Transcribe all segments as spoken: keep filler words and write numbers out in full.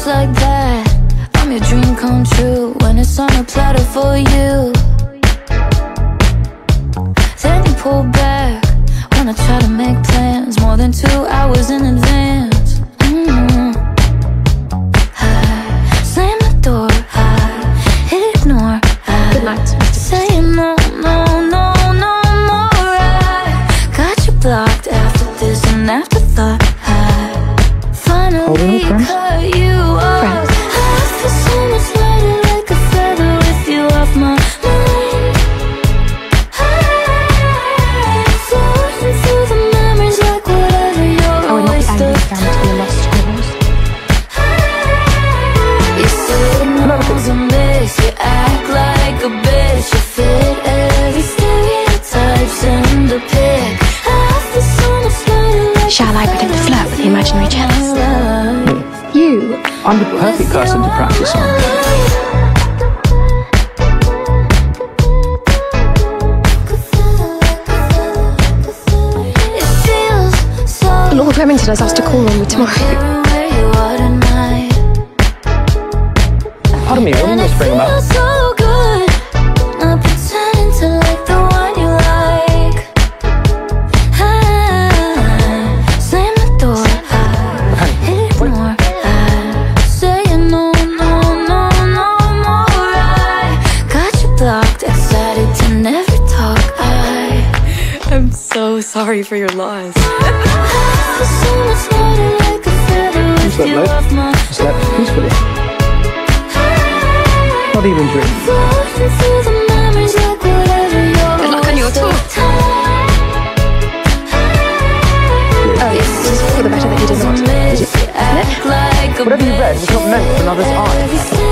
like that. I'm your dream come true when it's on a platter for you. Then you pull back when I try to make plans more than two hours in advance. mm-hmm. I slam the door, I ignore, I Good night, Mister saying no, no, no, no more. I got you blocked after this and afterthought. I finally cut you off. Friends. I feel so much lighter, like a feather with you off my mind. I'm floating through the memories like whatever you're I would not be always angry stuck. if I to be a lost cause. You signals a miss, you act like a bitch. You fit every stereotype, send a pic. I feel so much lighter, like Shall I pretend to flirt with the imaginary jealous? You? I'm the perfect person to practice on. Lord Remington has asked to call on me tomorrow. Pardon me, what are you whispering about? So good, not pretending to like the one you like. I slam the door, I ignore, I say no, no, no, no more. I got you blocked, excited to never talk. I I'm so sorry for your loss. feel so much lighter, like a feather You with slept you late? off my. I slept peacefully. Not even dreaming. Floating through the memories like whatever you're Good luck on your tour. Oh, yes, it's for the better that you did not. Is it? Whatever you read was not meant for another's eye.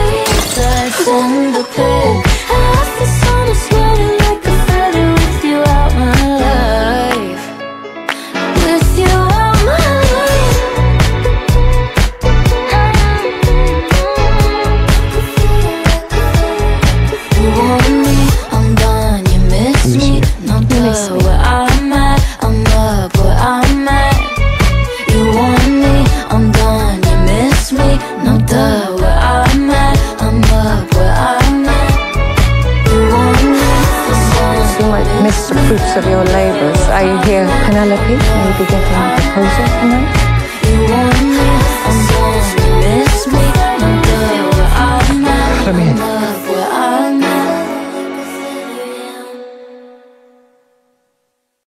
Where I'm at, I'm up where I'm at. You want me, I'm done, you miss me. No duh, where I'm at, I'm up where I'm at. You want me, I'm done. You might miss the fruits of your labours. Are you here, Penelope? Maybe getting a proposal tonight? You want me, I'm done, you miss me. No duh, where I'm at. Let me in.